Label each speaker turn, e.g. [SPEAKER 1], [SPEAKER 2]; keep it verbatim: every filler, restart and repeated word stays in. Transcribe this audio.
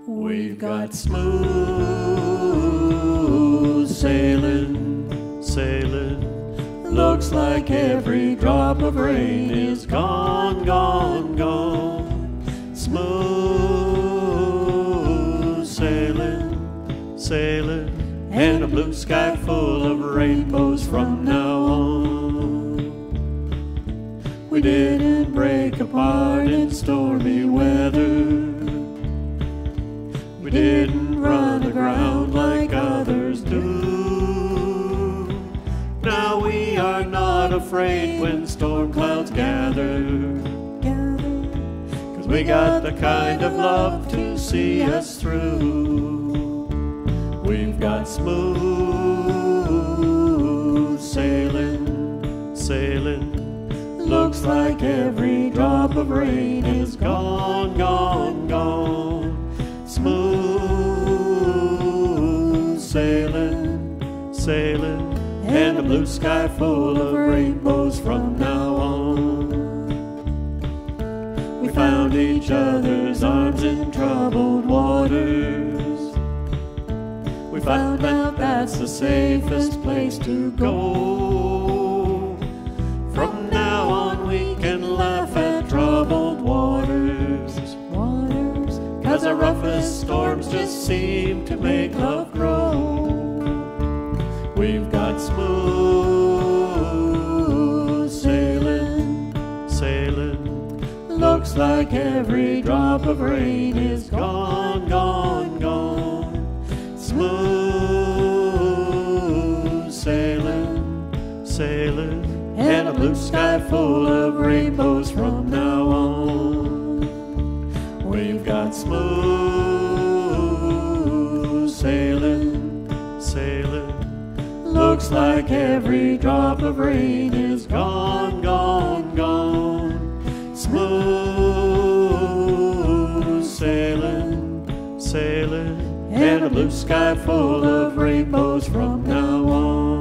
[SPEAKER 1] We've got smooth sailing, sailing. Looks like every drop of rain is gone, gone, gone. Smooth sailing, sailing. And a blue sky full of rainbows from now on. We didn't break apart in stormy weather. We didn't run aground like others do. Now we are not afraid when storm clouds gather. 'Cause we got the kind of love to see us through. We've got smooth sailing, sailing. Looks like every drop of rain is gone, gone, gone. Smooth sailing, sailing. And a blue sky full of rainbows from now on. We found each other's arms in troubled waters. We found out that's the safest place to go. From now on we can laugh at troubled waters, waters, 'cause the roughest storms just seem to make love grow. We've got smooth sailing, sailing. Looks like every drop of rain is gone, gone, gone. Smooth sailing, sailing. And a blue sky full of rainbows from now on. We've got smooth sailing, sailing. Looks like every drop of rain is gone, gone, gone. Smooth sailing, sailing. And a blue sky full of rainbows from now on.